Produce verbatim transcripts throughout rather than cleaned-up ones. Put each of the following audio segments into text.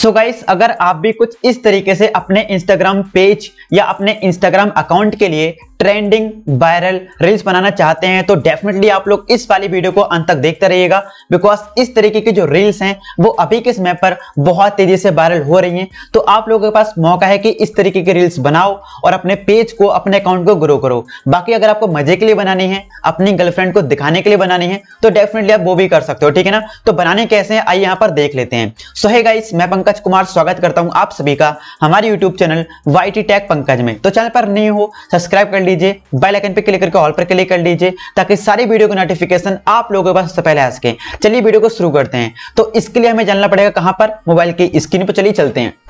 So guys, अगर आप भी कुछ इस तरीके से अपने इंस्टाग्राम पेज या अपने इंस्टाग्राम अकाउंट के लिए ट्रेंडिंग वायरल रील्स बनाना चाहते हैं तो डेफिनेटली आप लोग इस वाली वीडियो को अंत तक देखते रहिएगा, बिकॉज इस तरीके की जो रील्स हैं वो अभी के समय पर बहुत तेजी से वायरल हो रही हैं। तो आप लोगों के पास मौका है कि इस तरीके की रील्स बनाओ और अपने पेज को, अपने अकाउंट को ग्रो करो। बाकी अगर आपको मजे के लिए बनानी है, अपनी गर्लफ्रेंड को दिखाने के लिए बनानी है तो डेफिनेटली आप वो भी कर सकते हो, ठीक है ना। तो बनाने कैसे हैं आइए यहाँ पर देख लेते हैं। सो हे गाइस, मैं पंकज कुमार स्वागत करता हूं आप सभी का हमारे YouTube channel YT tech Pankaj में। तो चैनल पर नहीं हो सब्सक्राइब कर लीजिए, बेल आइकन पे क्लिक करके ऑल पर क्लिक कर लीजिए ताकि सारी वीडियो की नोटिफिकेशन आप लोगों के पास सबसे पहले आ सके। चलिए वीडियो को शुरू करते हैं। तो इसके लिए हमें जानना पड़ेगा कहां पर, मोबाइल की स्क्रीन पर। चलिए चलते हैं।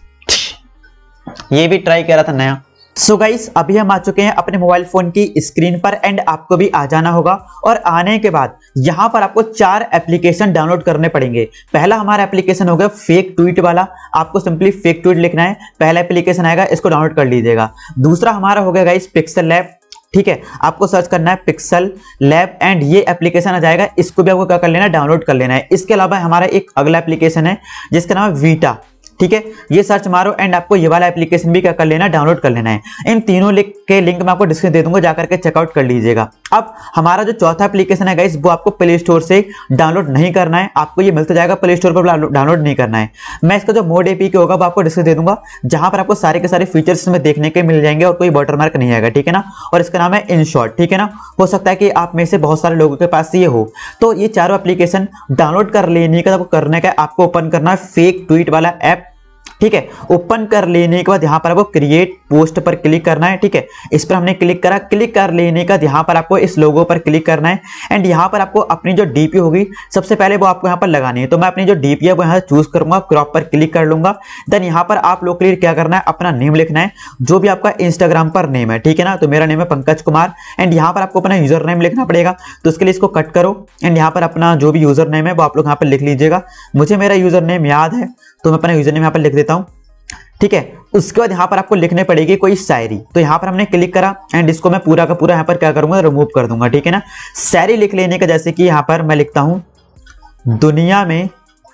ये भी ट्राई करा था नया। सो गाइस, अभी हम आ चुके हैं अपने मोबाइल फोन की स्क्रीन पर एंड आपको भी आ जाना होगा। और आने के बाद यहां पर आपको चार एप्लीकेशन डाउनलोड करने पड़ेंगे। पहला हमारा एप्लीकेशन होगा फेक ट्वीट वाला। आपको सिंपली फेक ट्वीट लिखना है, पहला एप्लीकेशन आएगा, इसको डाउनलोड कर लीजिएगा। दूसरा हमारा हो गया गाइस पिक्सल लैब, ठीक है। आपको सर्च करना है पिक्सल लैब एंड ये एप्लीकेशन आ जाएगा, इसको भी आपको क्या कर लेना है, डाउनलोड कर लेना है। इसके अलावा हमारा एक अगला एप्लीकेशन है जिसका नाम है वीटा, ठीक है। ये सर्च मारो एंड आपको ये वाला एप्लीकेशन भी क्या कर लेना है, डाउनलोड कर लेना है। इन तीनों लिंक के लिंक मैं आपको डिस्क्रिप्शन दे दूंगा, जाकर के चेकआउट कर लीजिएगा। अब हमारा जो चौथा एप्लीकेशन है गाइस, वो आपको प्ले स्टोर से डाउनलोड नहीं करना है, आपको ये मिलता जाएगा, प्ले स्टोर पर डाउनलोड नहीं करना है। मैं इसका जो मोड एपी के होगा वो आपको डिस्क्रिप्शन दे दूंगा, जहां पर आपको सारे के सारे फीचर्स इसमें देखने के मिल जाएंगे और कोई वाटरमार्क नहीं आएगा, ठीक है ना। और इसका नाम है इनशॉट, ठीक है ना। हो सकता है कि आप में से बहुत सारे लोगों के पास ये हो। तो ये चारों एप्लीकेशन डाउनलोड कर लेने का आपको करने का, आपको ओपन करना है फेक ट्वीट वाला ऐप, ठीक है। ओपन कर लेने के बाद यहां पर आपको क्रिएट पोस्ट पर क्लिक करना है, ठीक है। इस पर हमने क्लिक करा। क्लिक कर लेने का यहां पर आपको इस लोगो पर क्लिक करना है एंड यहां पर आपको अपनी जो डीपी होगी सबसे पहले वो आपको यहां पर लगानी है। तो मैं अपनी जो डीपी है वो यहां चूज करूंगा, क्रॉप पर क्लिक कर लूंगा। देन यहां पर आप लोग के लिए क्या करना है, अपना नेम लिखना है, जो भी आपका इंस्टाग्राम पर नेम है, ठीक है ना। तो मेरा नेम है पंकज कुमार एंड यहां पर आपको अपना यूजर नेम लिखना पड़ेगा। तो उसके लिए इसको कट करो एंड यहां पर अपना जो भी यूजर नेम है वो आप लोग यहां पर लिख लीजिएगा। मुझे मेरा यूजर नेम याद है तो मैं अपना यूजर नेम यहां पर लिख देता हूं, ठीक है। उसके बाद यहां पर आपको लिखने पड़ेगी कोई शायरी। तो यहां पर हमने क्लिक करा एंड इसको मैं पूरा का पूरा यहां पर क्या करूंगा, रिमूव कर दूंगा, ठीक है ना। शायरी लिख लेने का, जैसे कि यहां पर मैं लिखता हूं, दुनिया में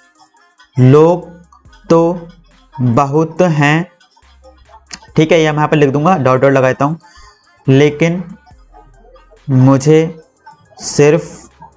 लोग तो बहुत हैं, ठीक है। ये मैं यहां पर लिख दूंगा, डॉट डॉट लगाता हूं, लेकिन मुझे सिर्फ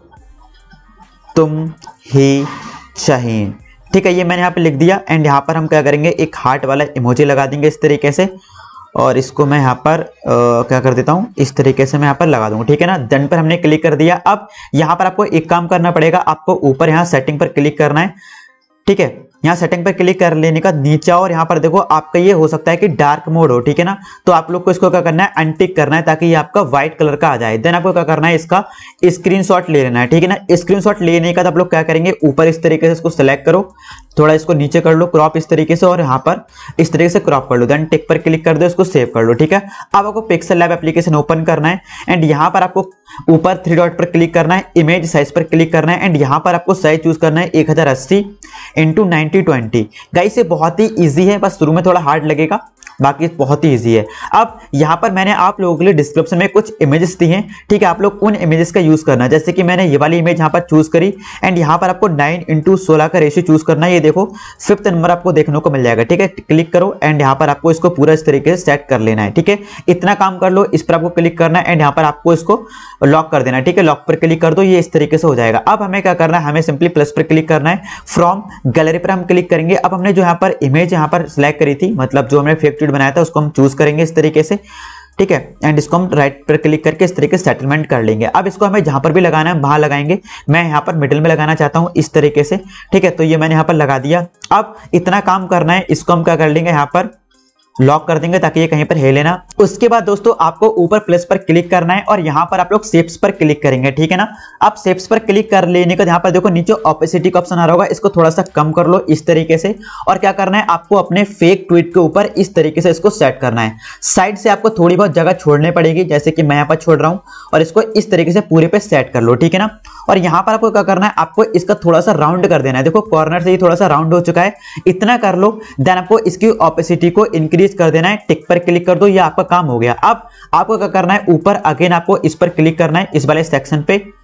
तुम ही चाहिए, ठीक है। ये मैंने यहाँ पे लिख दिया एंड यहाँ पर हम क्या करेंगे, एक हार्ट वाला इमोजी लगा देंगे इस तरीके से। और इसको मैं यहाँ पर आ, क्या कर देता हूँ, इस तरीके से मैं यहाँ पर लगा दूंगा, ठीक है ना। डन पर हमने क्लिक कर दिया। अब यहाँ पर आपको एक काम करना पड़ेगा, आपको ऊपर यहाँ सेटिंग पर क्लिक करना है, ठीक है। यहाँ सेटिंग पर क्लिक कर लेने का नीचे और यहाँ पर देखो आपका ये हो सकता है कि डार्क मोड हो, ठीक है ना। तो आप लोग को इसको क्या करना है, अनटिक करना है ताकि ये आपका व्हाइट कलर का आ जाए। देन आपको क्या करना है, इसका स्क्रीनशॉट ले लेना है, ठीक है ना। स्क्रीनशॉट लेने का आप लोग क्या करेंगे, ऊपर इस तरीके से इसको सेलेक्ट करो, थोड़ा इसको नीचे कर लो क्रॉप इस तरीके से और यहाँ पर इस तरीके से क्रॉप कर लो। देन टिक पर क्लिक कर दो, इसको सेव कर लो, ठीक है। अब आपको पिक्सल लैब एप्लीकेशन ओपन करना है एंड यहाँ पर आपको ऊपर थ्री डॉट पर क्लिक करना है, इमेज साइज पर क्लिक करना है एंड यहाँ पर आपको साइज चूज करना है एक हजार अस्सी इंटू नाइनटी ट्वेंटी। गाइस ये बहुत ही ईजी है, बस शुरू में थोड़ा हार्ड लगेगा, बाकी बहुत ही इजी है। अब यहाँ पर मैंने आप लोगों के लिए डिस्क्रिप्शन में कुछ इमेजेस दी हैं, ठीक है। आप लोग उन इमेजेस का यूज करना है, जैसे कि मैंने ये वाली इमेज यहाँ पर चूज करी एंड यहाँ पर आपको नाइन इंटू सोलह का रेशियो चूज करना है। ये देखो फिफ्थ नंबर आपको देखने को मिल जाएगा, ठीक है। क्लिक करो एंड यहाँ पर आपको इसको पूरा इस तरीके से सेट कर लेना है, ठीक है। इतना काम कर लो, इस पर आपको क्लिक करना है एंड यहाँ पर आपको इसको लॉक कर देना है, ठीक है। लॉक पर क्लिक कर दो, ये इस तरीके से हो जाएगा। अब हमें क्या करना है, हमें सिंपली प्लस पर क्लिक करना है, फ्रॉम गैलरी पर हम क्लिक करेंगे। अब हमने जो यहाँ पर इमेज यहाँ पर सिलेक्ट करी थी, मतलब जो हमने फेक ट्वीट बनाया था उसको हम चूज करेंगे इस तरीके से, ठीक है। एंड इसको हम राइट पर क्लिक करके इस तरीके से सेटलमेंट कर लेंगे। अब इसको हमें जहां पर भी लगाना है वहां लगाएंगे। मैं यहां पर मिडिल में लगाना चाहता हूं इस तरीके से, ठीक है। तो ये मैंने यहां पर लगा दिया। अब इतना काम करना है, इसको हम क्या कर लेंगे, यहां पर लॉक कर देंगे ताकि ये कहीं पर हिले ना। उसके बाद दोस्तों आपको ऊपर प्लस पर क्लिक करना है और यहाँ पर आप लोग शेप्स पर क्लिक करेंगे, ठीक है ना। आप शेप्स पर क्लिक कर लेने का यहाँ पर देखो नीचे ऑपेसिटी का ऑप्शन आ रहा होगा, इसको थोड़ा सा कम कर लो इस तरीके से। और क्या करना है, आपको अपने फेक ट्वीट के ऊपर इस तरीके से इसको सेट करना है। साइड से आपको थोड़ी बहुत जगह छोड़ने पड़ेगी, जैसे कि मैं यहाँ पर छोड़ रहा हूँ, और इसको इस तरीके से पूरे पे सेट कर लो, ठीक है ना। और यहाँ पर आपको क्या करना है, आपको इसका थोड़ा सा राउंड कर देना है। देखो कॉर्नर से ही थोड़ा सा राउंड हो चुका है, इतना कर लो। देन आपको इसकी ऑपेसिटी को इंक्रीज कर देना है, टिक पर क्लिक कर दो, ये आपका काम हो गया। अब आपको क्या करना है, ऊपर अगेन आपको इस पर क्लिक करना है, इस वाले सेक्शन पे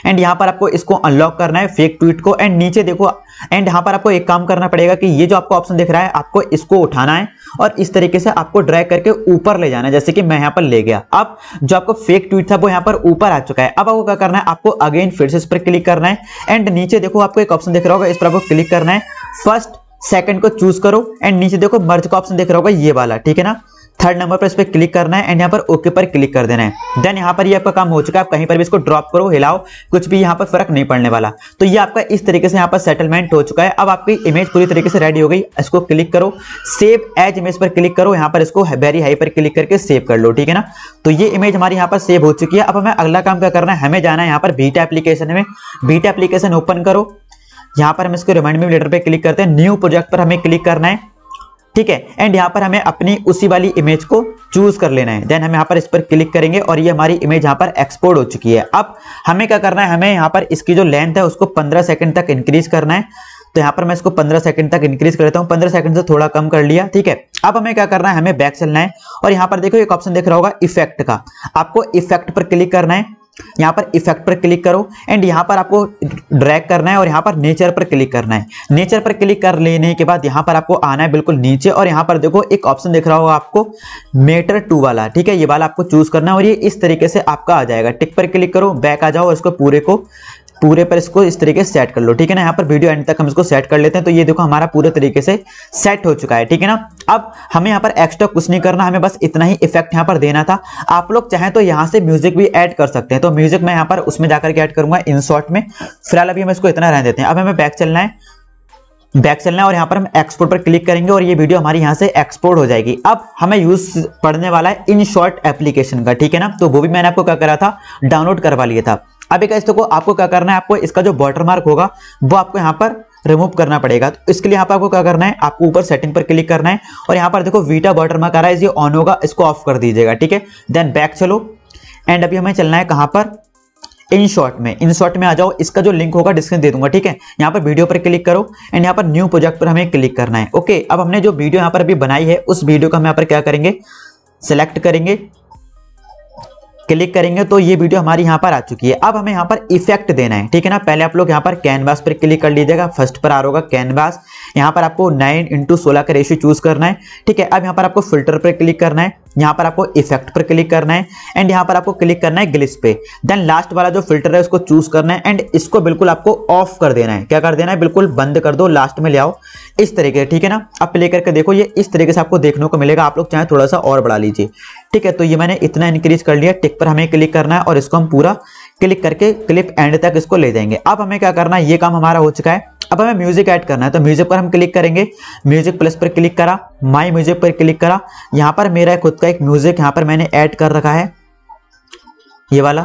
एंड यहाँ पर आपको इसको अनलॉक करना है फेक ट्वीट को। एंड नीचे देखो, एंड यहाँ पर आपको एक काम करना पड़ेगा कि ये जो आपको ऑप्शन दिख रहा है आपको इसको उठाना है और इस तरीके से आपको ड्रैग करके ऊपर ले जाना है, जैसे कि मैं यहाँ पर ले गया। अब जो आपको फेक ट्वीट था वो यहाँ पर ऊपर आ चुका है। अब आपको क्या करना है, आपको अगेन फिर से इस पर क्लिक करना है एंड नीचे देखो आपको एक ऑप्शन दिख रहा होगा, इस पर आपको क्लिक करना है। फर्स्ट सेकंड को चूज करो एंड नीचे देखो मर्ज का ऑप्शन दिख रहा होगा ये वाला, ठीक है ना। थर्ड नंबर पर इस पर क्लिक करना है एंड यहाँ पर ओके पर क्लिक कर देना है। देन यहाँ पर ये आपका काम हो चुका है। आप कहीं पर भी इसको ड्रॉप करो, हिलाओ, कुछ भी यहाँ पर फर्क नहीं पड़ने वाला। तो ये आपका इस तरीके से यहाँ पर सेटलमेंट हो चुका है। अब आपकी इमेज पूरी तरीके से रेडी हो गई। इसको क्लिक करो, सेव एज इमेज पर क्लिक करो, यहाँ पर इसको वेरी हाई पर क्लिक करके सेव कर लो, ठीक है ना। तो ये इमेज हमारी यहाँ पर सेव हो चुकी है। अब हमें अगला काम क्या करना है, हमें जाना है यहाँ पर बीटा एप्लीकेशन में। बीटा एप्लीकेशन ओपन करो, यहाँ पर हम इसको रिमाइंड मी लेटर पे क्लिक करते हैं। न्यू प्रोजेक्ट पर हमें क्लिक करना है, ठीक है। एंड यहाँ पर हमें अपनी उसी वाली इमेज को चूज कर लेना है। देन हम यहाँ पर इस पर क्लिक करेंगे और ये हमारी इमेज यहाँ पर एक्सपोर्ट हो चुकी है। अब हमें क्या करना है, हमें यहाँ पर इसकी जो लेंथ है उसको पंद्रह सेकंड तक इंक्रीज करना है। तो यहाँ पर मैं इसको पंद्रह सेकंड तक इंक्रीज कर लेता हूँ, पंद्रह सेकंड से थोड़ा कम कर लिया, ठीक है। अब हमें क्या करना है, हमें बैक चलना है और यहाँ पर देखो एक ऑप्शन दिख रहा होगा इफेक्ट का। आपको इफेक्ट पर क्लिक करना है, यहाँ पर इफेक्ट पर क्लिक करो एंड यहाँ पर आपको ड्रैग करना है और यहाँ पर नेचर पर क्लिक करना है। नेचर पर क्लिक कर लेने के बाद यहाँ पर आपको आना है बिल्कुल नीचे और यहाँ पर देखो एक ऑप्शन दिख रहा होगा आपको मेटर टू वाला, ठीक है। ये वाला आपको चूज करना है और ये इस तरीके से आपका आ जाएगा। टिक पर क्लिक करो, बैक आ जाओ और इसको पूरे को पूरे पर इसको इस तरीके से सेट कर लो, ठीक है ना। यहाँ पर वीडियो एंड तक हम इसको सेट कर लेते हैं। तो ये देखो हमारा पूरे तरीके से सेट हो चुका है, ठीक है ना। अब हमें यहाँ पर एक्स्ट्रा कुछ नहीं करना, हमें बस इतना ही इफेक्ट यहाँ पर देना था। आप लोग चाहें तो यहाँ से म्यूजिक भी ऐड कर सकते हैं। तो म्यूजिक मैं यहाँ पर उसमें जाकर के ऐड करूंगा इन शॉर्ट में। फिलहाल अभी हम इसको इतना रहने देते हैं। अब हमें बैक चलना है, बैक चलना है और यहाँ पर हम एक्सपोर्ट पर क्लिक करेंगे और ये वीडियो हमारी यहाँ से एक्सपोर्ट हो जाएगी। अब हमें यूज पढ़ने वाला है इन शॉर्ट एप्लीकेशन का, ठीक है ना। तो वो भी मैंने आपको क्या करा था, डाउनलोड करवा लिया था। अब एक इसको आपको क्या करना है, आपको इसका जो वाटरमार्क होगा वो आपको यहाँ पर रिमूव करना पड़ेगा। तो इसके लिए यहाँ पर आपको क्या करना है, आपको ऊपर सेटिंग पर क्लिक करना है और यहाँ पर देखो वीटा वाटरमार्क आ रहा है, ये ऑन होगा, इसको ऑफ कर दीजिएगा, ठीक है। देन बैक चलो एंड अभी हमें चलना है कहाँ पर, इन शॉर्ट में। इन शॉर्ट में आ जाओ, इसका जो लिंक होगा डिस्क्रिप्शन दे दूंगा, ठीक है। यहाँ पर वीडियो पर क्लिक करो एंड यहाँ पर न्यू प्रोजेक्ट पर हमें क्लिक करना है। ओके, अब हमने जो वीडियो यहाँ पर अभी बनाई है उस वीडियो का हम यहाँ पर क्या करेंगे, सिलेक्ट करेंगे, क्लिक करेंगे तो ये वीडियो हमारी यहाँ पर आ चुकी है। अब हमें यहाँ पर इफेक्ट देना है, ठीक है ना। पहले आप लोग यहाँ पर कैनवास पर क्लिक कर लीजिएगा, फर्स्ट पर आ रहा होगा कैनवास। यहाँ पर आपको नाइन इंटू सोलह का रेशियो चूज करना है, ठीक है। अब यहाँ पर आपको फिल्टर पर क्लिक करना है, यहाँ पर आपको इफेक्ट पर क्लिक करना है एंड यहाँ पर आपको क्लिक करना है ग्लिच पे। देन लास्ट वाला जो फिल्टर है उसको चूज करना है एंड इसको बिल्कुल आपको ऑफ कर देना है। क्या कर देना है, बिल्कुल बंद कर दो, लास्ट में ले आओ इस तरीके, ठीक है ना। अब प्ले करके देखो, ये इस तरीके से आपको देखने को मिलेगा। आप लोग चाहे थोड़ा सा और बढ़ा लीजिए, ठीक है। तो ये मैंने इतना इंक्रीज कर लिया। टिक पर हमें क्लिक करना है और इसको हम पूरा क्लिक करके क्लिप एंड तक इसको ले जाएंगे। अब हमें क्या करना है, ये काम हमारा हो चुका है। अब हमें म्यूजिक ऐड करना है, तो म्यूजिक पर हम क्लिक करेंगे, म्यूजिक प्लस पर क्लिक करा, माई म्यूजिक पर क्लिक करा। यहाँ पर मेरा खुद का एक म्यूजिक यहाँ पर मैंने ऐड कर रखा है, ये वाला,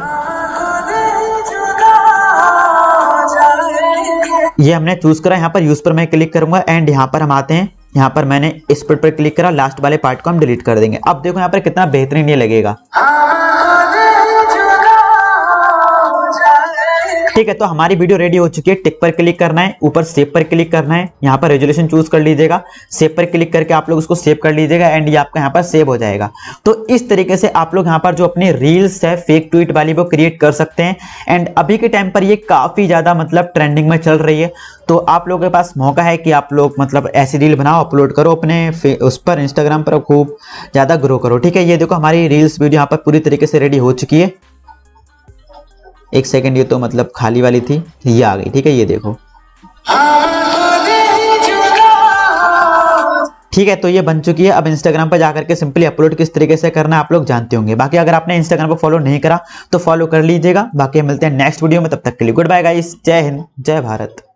ये हमने चूज करा। यहाँ पर यूज पर मैं क्लिक करूंगा एंड यहाँ पर हम आते हैं, यहाँ पर मैंने इस पर क्लिक करा, लास्ट वाले पार्ट को हम डिलीट कर देंगे। अब देखो यहाँ पर कितना बेहतरीन ये लगेगा, ठीक है। तो हमारी वीडियो रेडी हो चुकी है। टिक पर क्लिक करना है, ऊपर सेव पर क्लिक करना है, यहाँ पर रेजोल्यूशन चूज कर लीजिएगा, सेव पर क्लिक करके आप लोग उसको सेव कर लीजिएगा एंड ये आपका यहाँ पर सेव हो जाएगा। तो इस तरीके से आप लोग यहाँ पर जो अपनी रील्स है फेक ट्वीट वाली वो क्रिएट कर सकते हैं। एंड अभी के टाइम पर ये काफी ज्यादा मतलब ट्रेंडिंग में चल रही है। तो आप लोगों के पास मौका है कि आप लोग मतलब ऐसी रील बनाओ, अपलोड करो अपने उस पर, इंस्टाग्राम पर खूब ज्यादा ग्रो करो, ठीक है। ये देखो हमारी रील्स वीडियो यहाँ पर पूरी तरीके से रेडी हो चुकी है। एक सेकंड, ये तो मतलब खाली वाली थी, ये आ गई, ठीक है। ये देखो, ठीक है। तो ये बन चुकी है। अब इंस्टाग्राम पर जाकर के सिंपली अपलोड किस तरीके से करना है आप लोग जानते होंगे। बाकी अगर आपने इंस्टाग्राम पर फॉलो नहीं करा तो फॉलो कर लीजिएगा। बाकी मिलते हैं नेक्स्ट वीडियो में, तब तक के लिए गुड बाय गाइस, जय हिंद, जय भारत।